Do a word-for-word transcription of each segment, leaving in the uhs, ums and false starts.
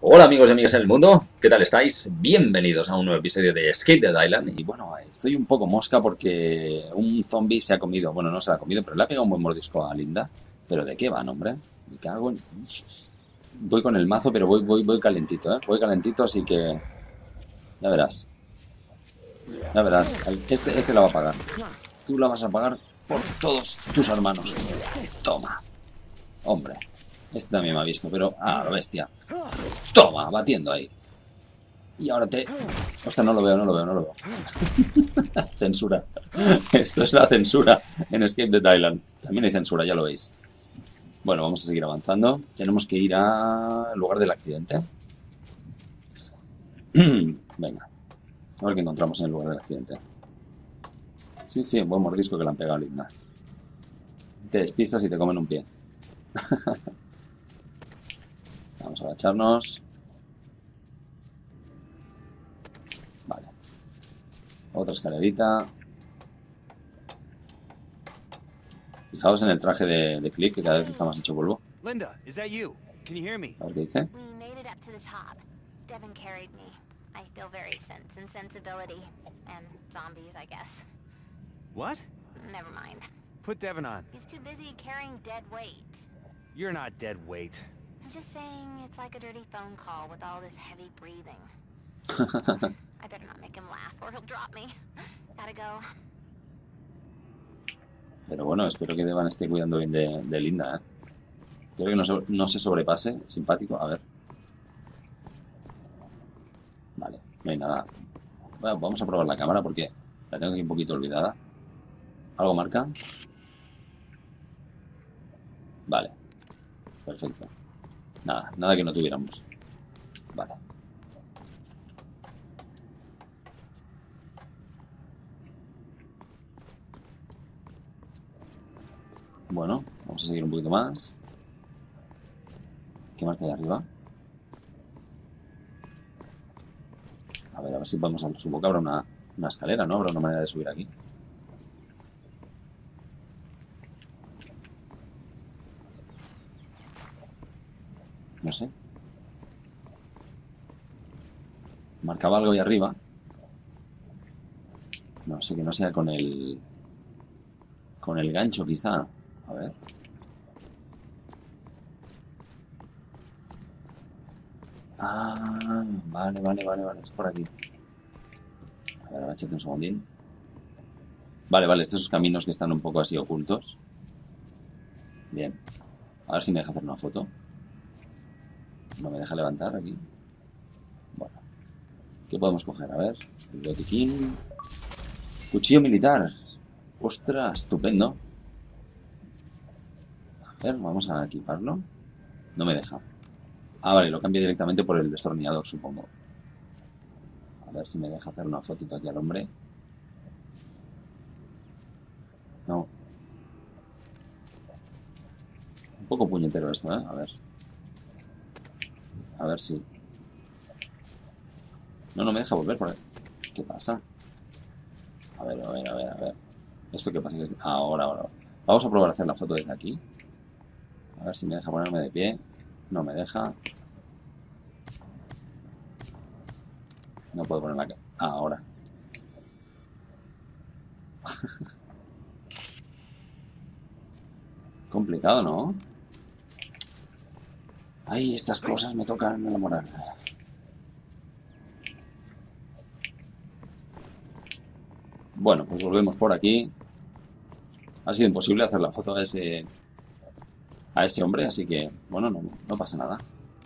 Hola amigos y amigas en el mundo, ¿qué tal estáis? Bienvenidos a un nuevo episodio de Escape Dead Island. Y bueno, estoy un poco mosca porque un zombie se ha comido, bueno, no se la ha comido, pero le ha pegado un buen mordisco a Linda. ¿Pero de qué van, hombre? Me cago en... Voy con el mazo, pero voy, voy, voy calentito, ¿eh? Voy calentito, así que... Ya verás, ya verás. Este, este la va a pagar. Tú la vas a pagar por todos tus hermanos. Toma. Hombre, este también me ha visto, pero... Ah, la bestia. Toma, batiendo ahí. Y ahora te... Ostras, no lo veo, no lo veo, no lo veo. Censura. Esto es la censura en Escape Dead Island. También hay censura, ya lo veis. Bueno, vamos a seguir avanzando. Tenemos que ir al lugar del accidente. Venga. A ver qué encontramos en el lugar del accidente. Sí, sí, un buen mordisco que le han pegado a Linda. Te despistas y te comen un pie. Vamos a agacharnos. Vale. Otra escalerita. Fijaos en el traje de, de Cliff, que cada vez está más hecho polvo. Linda, is that you? Can you hear me? A ver qué dice. We made it up to the top. Devin carried me. I feel very sense and sensibility. And zombies, I guess. What? Never mind. Put Devin on. He's too busy carrying dead weight. You're not dead weight. I'm just saying it's like a dirty phone call with all this heavy breathing. I better not make him laugh or he'll drop me. Gotta go. Pero bueno, espero que Devan esté cuidando bien de, de Linda, ¿eh? Creo que no se, no se sobrepase. Simpático. A ver. Vale, no hay nada. Bueno, vamos a probar la cámara porque la tengo aquí un poquito olvidada. ¿Algo marca? Vale. Perfecto. Nada, nada que no tuviéramos. Vale. Bueno, vamos a seguir un poquito más. ¿Qué marca hay arriba? A ver, a ver si podemos... Supongo que habrá una, una escalera, ¿no? Habrá una manera de subir aquí. No sé. Marcaba algo ahí arriba. No sé, que no sea con el... Con el gancho, quizá. A ver. Ah, vale, vale, vale, vale. Es por aquí. A ver, agáchate un segundín. Vale, vale, estos caminos que están un poco así ocultos. Bien. A ver si me deja hacer una foto. No me deja levantar aquí. Bueno. ¿Qué podemos coger? A ver. El botiquín. Cuchillo militar. Ostras, estupendo. A ver, vamos a equiparlo. No me deja. Ah, vale, lo cambio directamente por el destornillador, supongo. A ver si me deja hacer una fotito aquí al hombre. No. Un poco puñetero esto, ¿eh? A ver. A ver si... No, no me deja volver por ahí. ¿Qué pasa? A ver, a ver, a ver, a ver. ¿Esto qué pasa? Ahora, ahora. Vamos a probar a hacer la foto desde aquí. A ver si me deja ponerme de pie. No me deja. No puedo ponerla acá. Ah, ahora. Complicado, ¿no? Ay, estas cosas me tocan la moral. Bueno, pues volvemos por aquí. Ha sido imposible hacer la foto a ese... a ese hombre, así que, bueno, no, no pasa nada.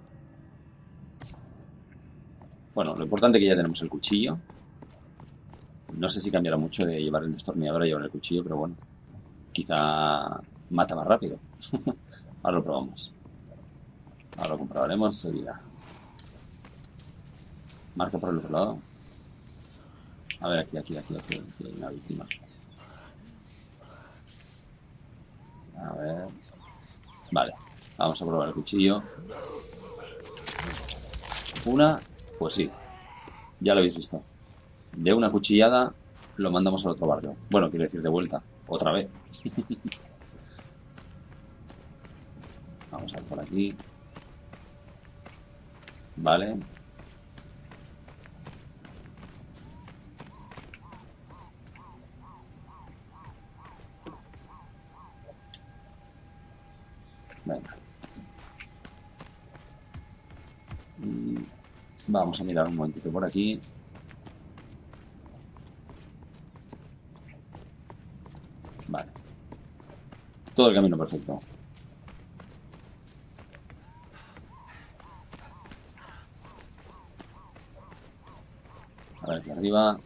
Bueno, lo importante es que ya tenemos el cuchillo. No sé si cambiará mucho de llevar el destornillador a llevar el cuchillo, pero bueno. Quizá mata más rápido. Ahora lo probamos. Ahora lo comprobaremos enseguida. Marca por el otro lado. A ver, aquí, aquí, aquí, aquí, aquí hay una víctima. A ver... Vale, vamos a probar el cuchillo. Una, pues sí, ya lo habéis visto. De una cuchillada lo mandamos al otro barrio. Bueno, quiero decir de vuelta, otra vez. Vamos a ver por aquí. Vale. Venga. Y vamos a mirar un momentito por aquí. Vale. Todo el camino perfecto. A ver, aquí arriba.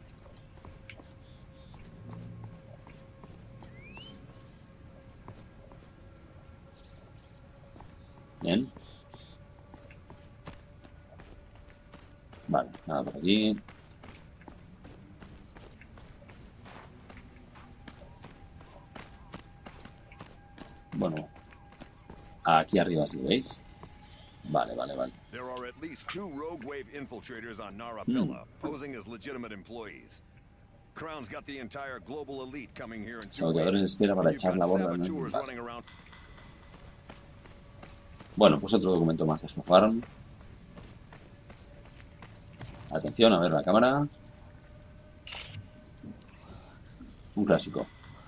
Bien. Vale, nada por aquí. Bueno, aquí arriba sí, ¿veis? Vale, vale, vale. There are at least two Rogue Wave infiltrators on Narabilla, posing as legitimate employees. Crown's got the entire global elite coming here in two Saboteadores waves. espera para You've echar got la borda. saboteurs Vale. running around. Bueno, pues otro documento más despojaron. Atención, a ver la cámara. Un clásico.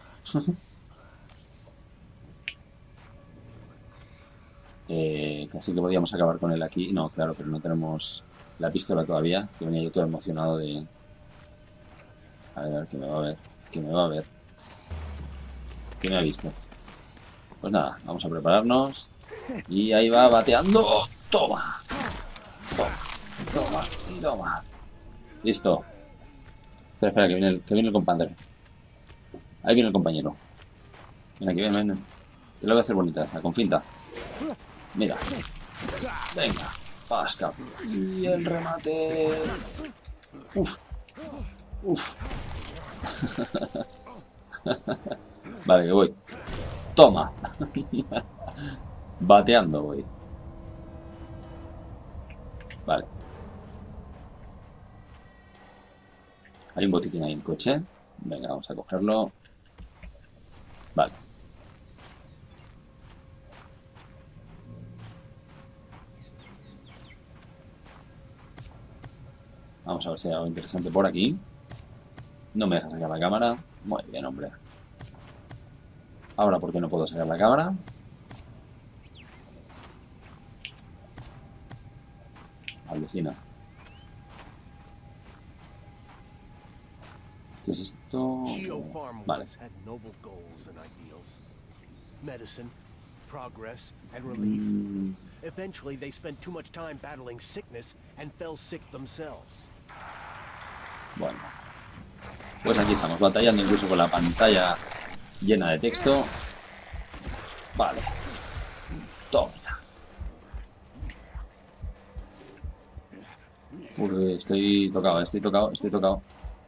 eh, casi que podíamos acabar con él aquí. No, claro, pero no tenemos la pistola todavía. Que venía yo todo emocionado de... A ver, a ver, que me va a ver. Que me va a ver. Que me ha visto. Pues nada, vamos a prepararnos. Y ahí va bateando. Toma. Toma. Toma. Y toma. Listo. Espera, espera, que viene el, que viene el compañero. Ahí viene el compañero. Ven aquí, ven, ven. Te lo voy a hacer bonita esta, con finta. Mira. Venga. Fasca. Y el remate. Uf. Uf. Vale, que voy. Toma. Bateando voy. Vale. Hay un botiquín ahí en el coche. Venga, vamos a cogerlo. Vale. Vamos a ver si hay algo interesante por aquí. No me deja sacar la cámara. Muy bien, hombre. Ahora, ¿por qué no puedo sacar la cámara? Alucina. ¿Qué es esto? Geopharm Vale. once had noble goals and ideals. Medicine, progress, and relief. Mm, Eventually, they spent too much time battling sickness and fell sick themselves. bueno. Pues aquí estamos, batallando incluso con la pantalla llena de texto. Vale. Toma ya. Uy, estoy tocado, estoy tocado, estoy tocado.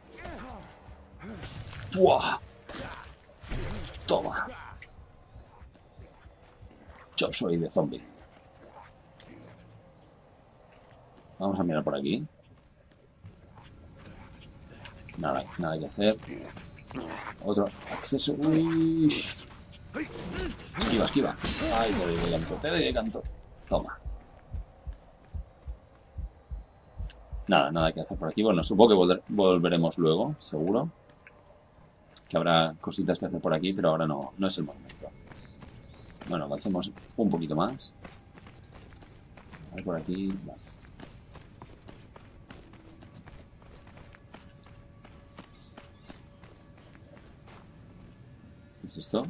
¡Buah! Toma. Yo soy de zombie. Vamos a mirar por aquí. Nada, nada que hacer. Otro acceso. Uy. Esquiva, esquiva. Ay, te doy de canto, te doy de canto. Toma. Nada, nada que hacer por aquí. Bueno, supongo que volver, volveremos luego, seguro. Que habrá cositas que hacer por aquí, pero ahora no, no es el momento. Bueno, avancemos un poquito más. A ver por aquí. Vale. ¿Qué es esto?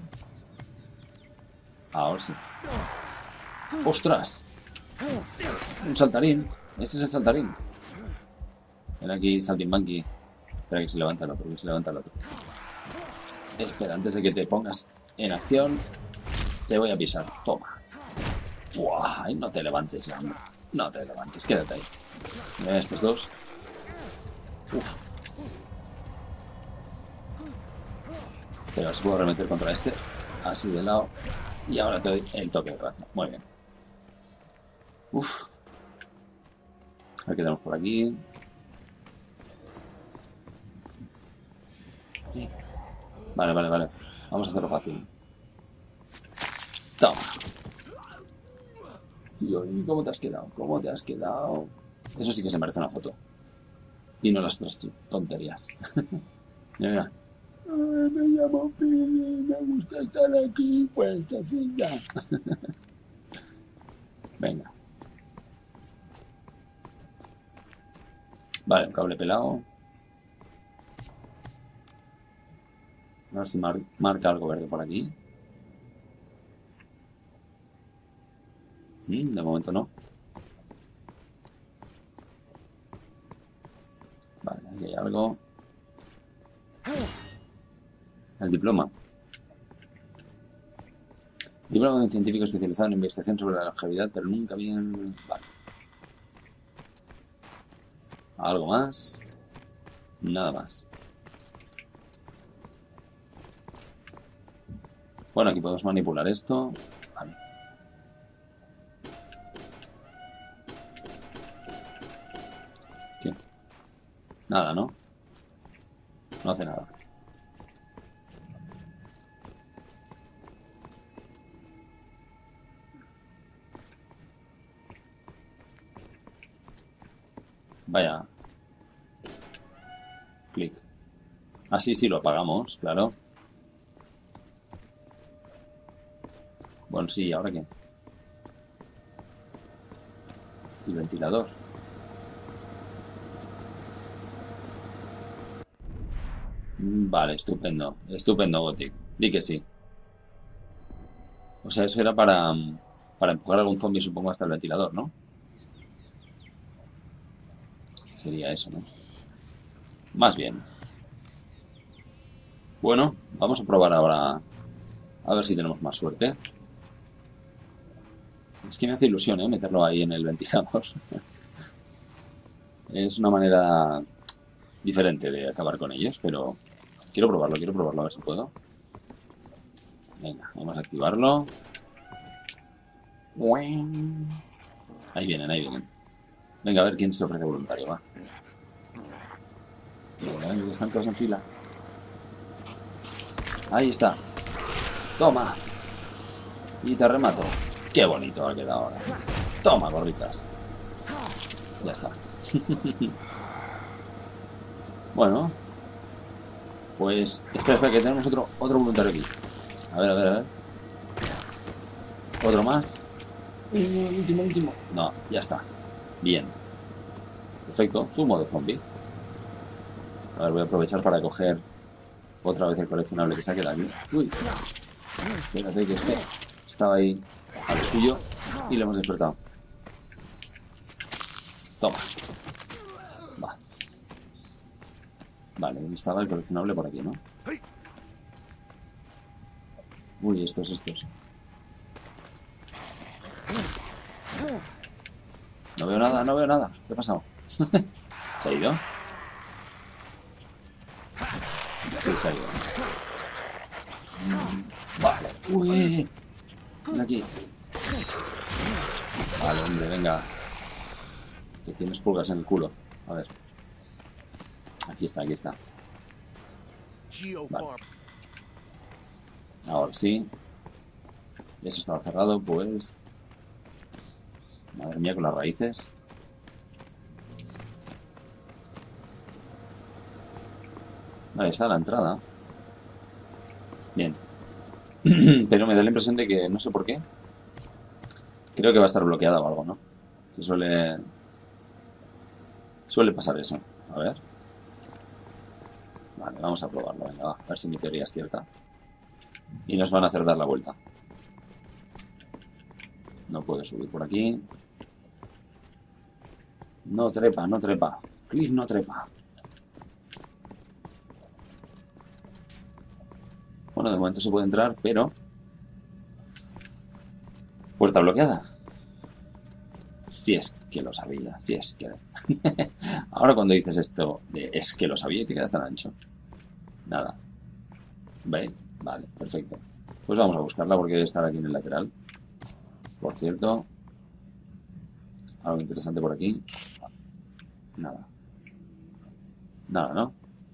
Ahora sí. ¡Ostras! Un saltarín. Este es el saltarín. Ven aquí, saltimbanqui. Espera que se levanta el otro, que se levanta el otro. Espera, antes de que te pongas en acción, te voy a pisar. Toma. ¡Buah! Ay, no te levantes ya, hombre. No te levantes, quédate ahí. Mira estos dos. Uf. Pero se puedo remeter contra este. Así de lado. Y ahora te doy el toque de raza. Muy bien. Uf. A ver qué tenemos por aquí. Vale, vale, vale. Vamos a hacerlo fácil. Toma. Y yo, ¿y cómo te has quedado? ¿Cómo te has quedado? Eso sí que se merece una foto. Y no las otras tonterías. Mira, mira. Ay, me llamo Pili, me gusta estar aquí, pues así ya. Venga. Vale, un cable pelado. A ver si mar marca algo verde por aquí. Mm, de momento no. Vale, aquí hay algo. El diploma. Diploma de un científico especializado en investigación sobre la longevidad, pero nunca bien... Vale. ¿Algo más? Nada más. Bueno, aquí podemos manipular esto. Vale. ¿Qué? Nada, ¿no? No hace nada. Vaya. Clic. Ah, sí, sí, lo apagamos, claro. Bueno, sí, ¿ahora qué? El ventilador. Vale, estupendo. Estupendo, Gothic. Di que sí. O sea, eso era para, para empujar a algún zombie, supongo, hasta el ventilador, ¿no? Sería eso, ¿no? Más bien. Bueno, vamos a probar ahora. A ver si tenemos más suerte. Es que me hace ilusión, ¿eh? Meterlo ahí en el ventilador. Es una manera diferente de acabar con ellos, pero quiero probarlo, quiero probarlo, a ver si puedo. Venga, vamos a activarlo. Ahí vienen, ahí vienen. Venga, a ver quién se ofrece voluntario, va. Venga, venga, están todos en fila. Ahí está. Toma. Y te remato. Qué bonito ha quedado ahora. Toma, gorritas. Ya está. Bueno. Pues... Espera, espera, que tenemos otro, otro voluntario aquí. A ver, a ver, a ver. Otro más. El último, último. No, ya está. Bien. Perfecto. Zumo de zombie. A ver, voy a aprovechar para coger otra vez el coleccionable que se ha quedado aquí. Uy. Espérate que este estaba ahí a lo suyo y le hemos despertado. Toma. Va. Vale, ¿dónde estaba el coleccionable? Por aquí, ¿no? Uy, estos, estos. No veo nada, no veo nada. ¿Qué ha pasado? ¿Se ha ido? Sí, se ha ido. Vale. Uy. Ven aquí. Vale, hombre, venga. Que tienes pulgas en el culo. A ver. Aquí está, aquí está. Vale. Ahora sí. Eso estaba cerrado, pues... Madre mía, con las raíces. Ahí está la entrada. Bien. Pero me da la impresión de que, no sé por qué, creo que va a estar bloqueada o algo, ¿no? Se suele... Suele pasar eso. A ver. Vale, vamos a probarlo. Venga, va. A ver si mi teoría es cierta. Y nos van a hacer dar la vuelta. No puedo subir por aquí. No trepa, no trepa. Cliff no trepa. Bueno, de momento se puede entrar, pero... Puerta bloqueada. Si es que lo sabía, si es que... Ahora cuando dices esto de es que lo sabía y te quedas tan ancho. Nada. ¿Ve? Vale, perfecto. Pues vamos a buscarla porque debe estar aquí en el lateral. Por cierto. Algo interesante por aquí. Nada. Nada, ¿no?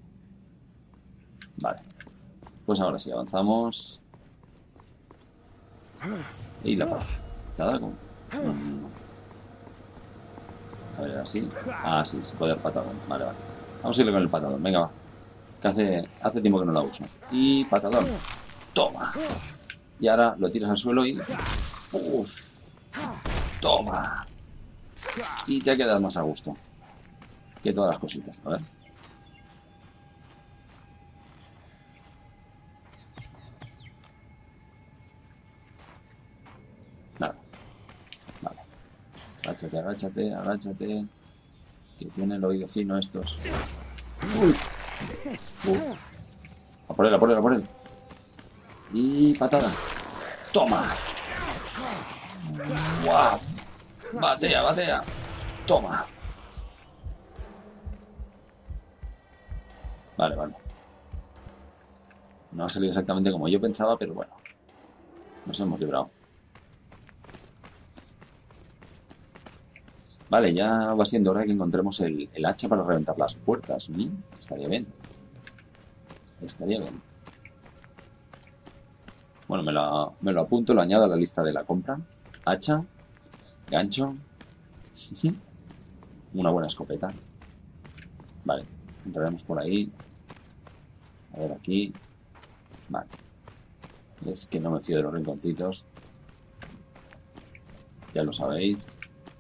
Vale. Pues ahora sí, avanzamos. Y la patada con... A ver, así. Ah, sí, se puede dar patadón. Vale, vale. Vamos a irle con el patadón. Venga, va. Que hace, hace tiempo que no la uso. Y patadón. Toma. Y ahora lo tiras al suelo y... ¡Uf! Toma. Y te quedas más a gusto que todas las cositas. A ver. Nada. Vale. Agáchate, agáchate, agáchate. Que tiene el oído fino estos. Uy. Uh. A por él, a por él, a por él. Y patada. Toma. ¡Guau! Batea, batea. Toma. Vale, vale. No ha salido exactamente como yo pensaba, pero bueno. Nos hemos librado. Vale, ya va siendo hora que encontremos el, el hacha para reventar las puertas. ¿Mm? Estaría bien. Estaría bien. Bueno, me lo, me lo apunto, lo añado a la lista de la compra. Hacha. Gancho. Una buena escopeta. Vale, entraremos por ahí. A ver aquí. Vale. Es que no me fío de los rinconcitos. Ya lo sabéis.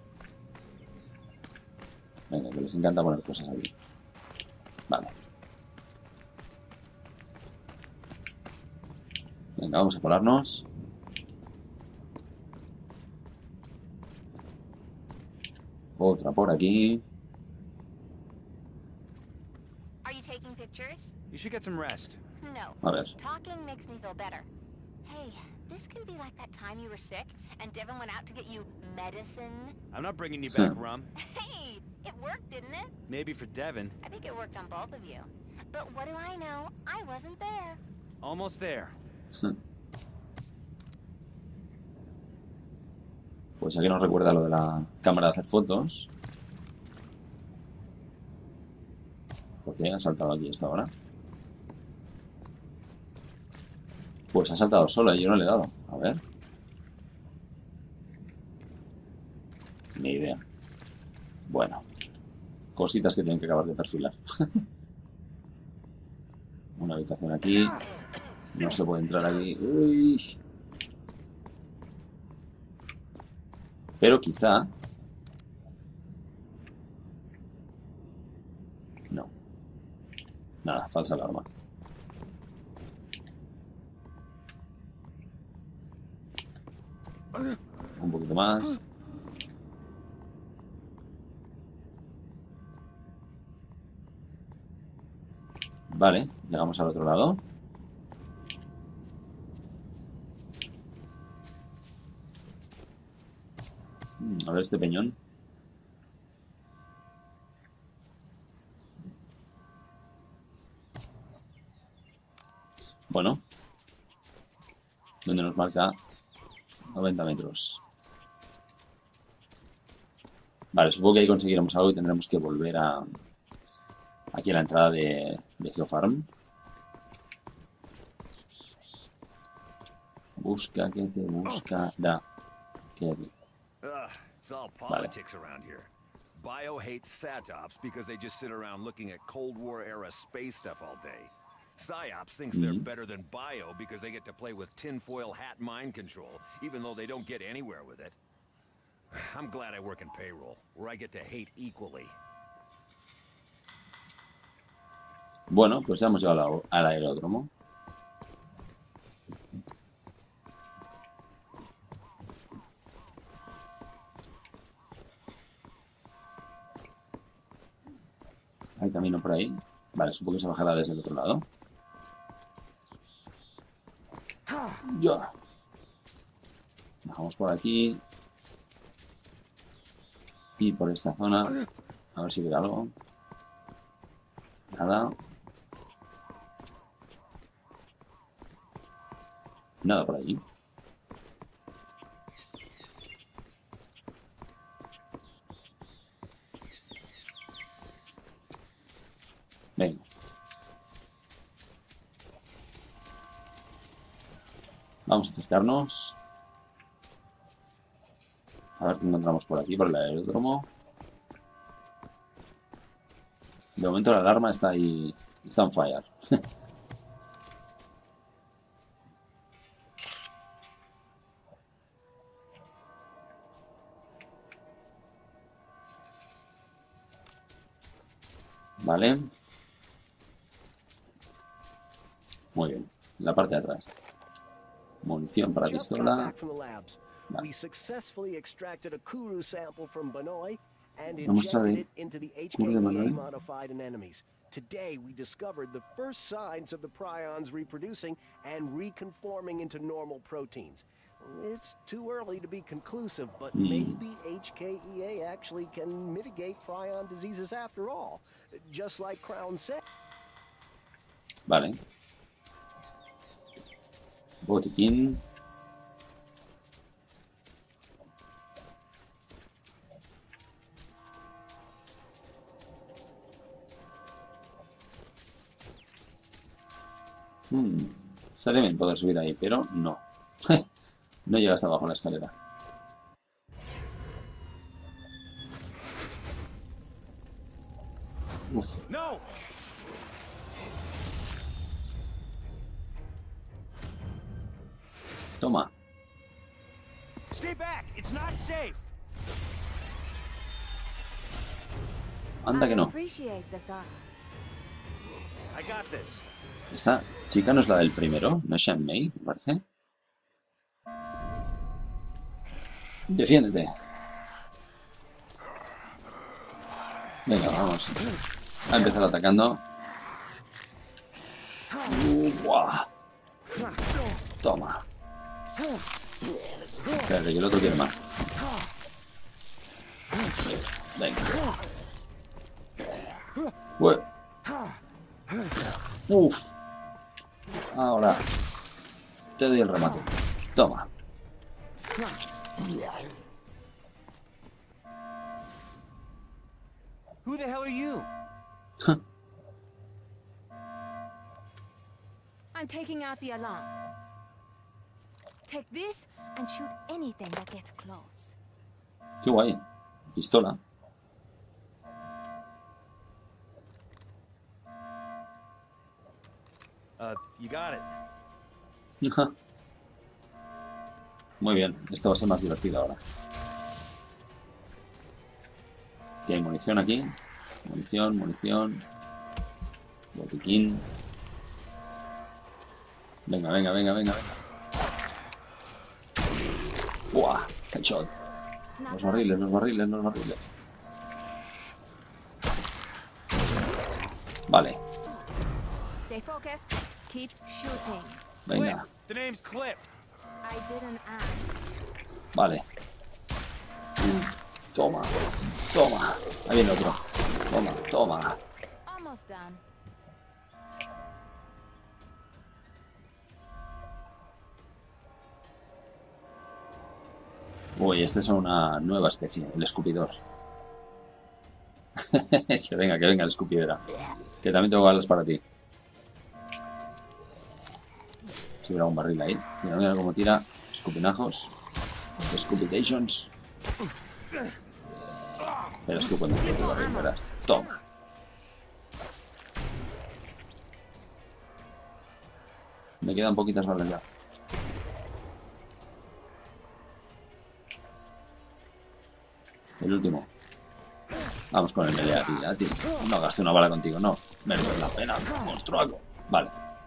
Venga, que les encanta poner cosas aquí. Vale. Venga, vamos a colarnos. Otra por aquí. Are you taking pictures? You should get some rest. No. A ver. Talking makes me feel better. Hey, this can be like that time you were sick and Devin went out to get you medicine. I'm not bringing you back rum. Hey, it worked, didn't it? Maybe for Devin. I think it worked on both of you. But what do I know? I wasn't there. Almost there. Pues aquí nos recuerda lo de la cámara de hacer fotos. ¿Por qué ha saltado aquí esta hora? Pues ha saltado sola y yo no le he dado. A ver. Ni idea. Bueno. Cositas que tienen que acabar de perfilar. Una habitación aquí. No se puede entrar aquí. Uy. Pero quizá... No. Nada, falsa alarma. Un poquito más. Vale, llegamos al otro lado. A ver este peñón. Bueno. Donde nos marca noventa metros. Vale, supongo que ahí conseguiremos algo y tendremos que volver a... Aquí a la entrada de, de Geofarm. Busca que te busca. Da. Que... Ugh, it's all politics around here. Bio hates Satops because they just sit around looking at Cold War era space stuff all day. Psyops thinks they're Mm-hmm. better than Bio because they get to play with tinfoil hat mind control, even though they don't get anywhere with it. I'm glad I work in payroll, where I get to hate equally. Bueno, pues ya hemos llegado al aeródromo. Hay camino por ahí. Vale, supongo que se bajará desde el otro lado. Ya. Bajamos por aquí. Y por esta zona. A ver si hubiera algo. Nada. Nada por allí. Venga. Vamos a acercarnos. A ver qué encontramos por aquí, por el aeródromo. De momento la alarma está ahí, está on fire. Vale. Muy bien. La parte de atrás. Munición para Just got pistola. back from the labs. Vale. We successfully extracted a Kuru sample from Banoi and Vamos a injected ver. it into the Kuru de Banoi. H K E A modified anemones. Today we discovered the first signs of the prions reproducing and reconforming into normal proteins. It's too early to be conclusive, but Hmm. maybe H K E A actually can mitigate prion diseases after all. Just like Crown said. Vale. Botiquín. Hmm. Estaría bien poder subir ahí, pero no. No llega hasta abajo la escalera. Uf. No! Toma. Stay back! It's not safe! Anda que I no. appreciate the thought. I got this. Esta chica no es la del primero, no es Shan Mei, me parece. Defiéndete. Venga, vamos. A empezar atacando. Uh, ¡buah! Toma. Espérate, que el otro quiere más. Venga. Ué. Uf. Ahora. Te doy el remate. Toma. Who the hell are you? I'm taking out the alarm. Take this and shoot anything that gets close. Qué guay. Pistola. Uh, you got it. Muy bien. Esto va a ser más divertido ahora. ¿Qué hay munición aquí? Munición, munición. Botiquín. Venga, venga, venga, venga, venga. ¡Buah! Headshot. Not Los bad. barriles, los barriles, los barriles. Vale. Stay focused. Keep shooting. Venga. Cliff! The name's Cliff! I didn't ask. Vale. Toma. Toma. Ahí viene otro. Toma, toma. Almost done. Uy, esta es una nueva especie, el escupidor. Que venga, que venga el escupidera. Que también tengo balas para ti. Si hubiera un barril ahí. Mira, mira cómo tira. Escupinajos. Scupitations. Verás tú cuando te va bien, verás. Toma. Me quedan poquitas balas ya. El último. Vamos con el melee a ti, a ti. No gasté una bala contigo, no. Merece la pena, monstruaco. Vale.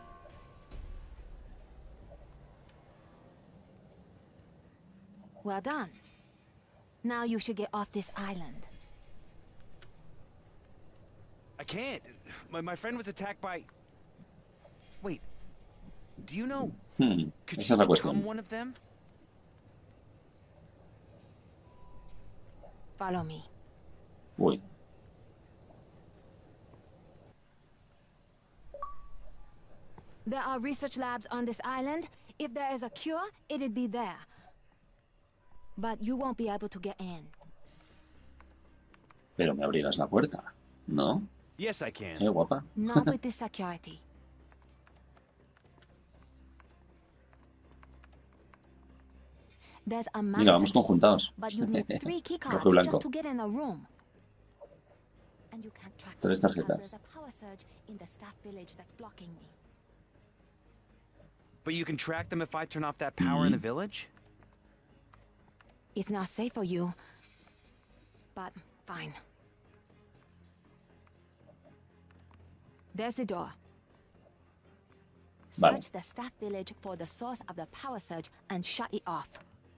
Well done. Now you should get off this island. I can't. My, my friend was attacked by... Wait. Do you know... Hmm. Could Esa you es la become cuestión. one of them? Follow me. Uy. There are research labs on this island. If there is a cure, it'd be there. But you won't be able to get in. Pero me abrirás la puerta, ¿no? Yes, I can. Eh, guapa. Not with this security. There's a Mira, vamos master key, conjuntados. but you need three key cards Rojo y blanco. just to get in a room. And you can't track Tres them because tarjetas. there's a power surge in the staff village that's blocking me. But you can track them if I turn off that power in the village? It's not safe for you, but fine. There's the door. Vale. Search the staff village for the source of the power surge and shut it off.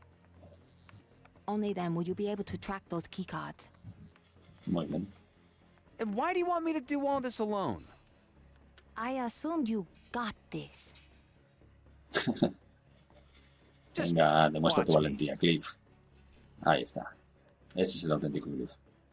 Only then will you be able to track those keycards. Muy bien. And why do you want me to do all this alone? I assumed you got this. Just Venga, demuestra tu watch me. valentía, Cliff. Ahí está. Ese es el auténtico Cliff.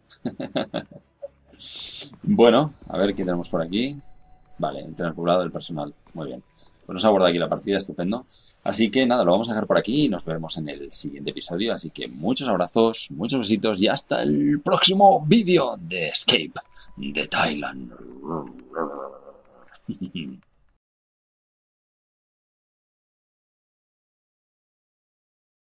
Bueno, a ver qué tenemos por aquí. Vale, entrenar poblado del personal. Muy bien. Pues nos ha guardado aquí la partida, estupendo. Así que nada, lo vamos a dejar por aquí y nos veremos en el siguiente episodio. Así que muchos abrazos, muchos besitos y hasta el próximo vídeo de Escape de Thailand.